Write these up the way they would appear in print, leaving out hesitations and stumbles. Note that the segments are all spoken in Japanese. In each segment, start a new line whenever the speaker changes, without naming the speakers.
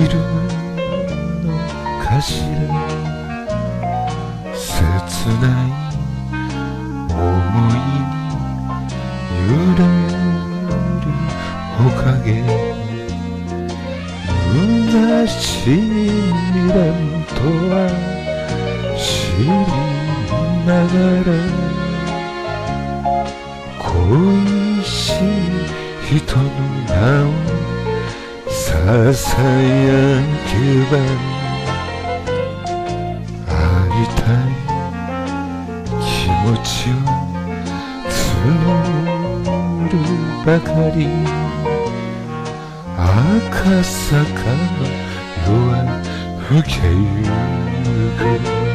るのかしら。切ない想いに揺れる木陰、虚しい未練とは知りながら、恋しい人の名をささやけば、会いたい気持ちを募るばかり。赤坂の夜は更けゆく。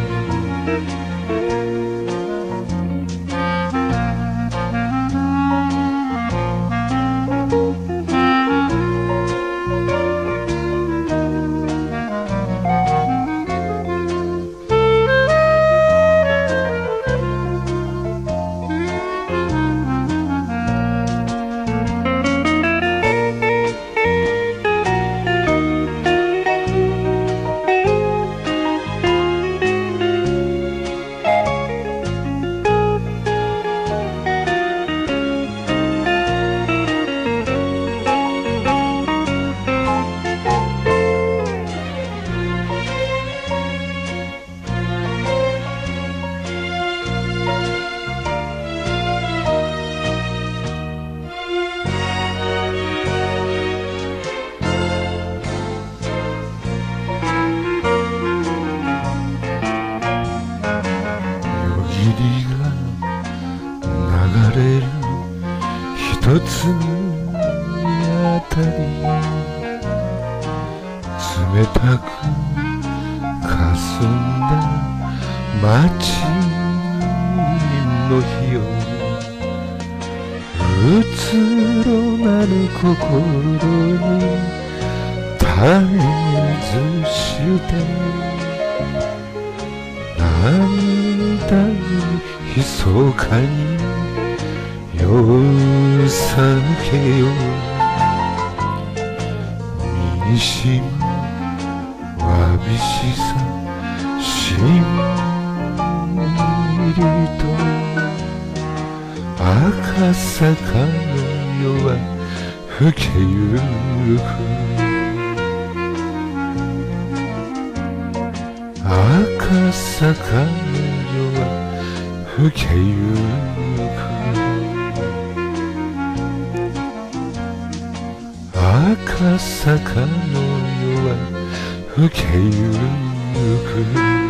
流れる一つにあたり、冷たく霞んだ街の日を、うつろなる心に絶えずして涙に密かに夜さけよ。身にしむわびしさしみりと、赤坂の夜は更けゆく。赤坂の夜は更けゆく。赤坂の夜は更けゆく。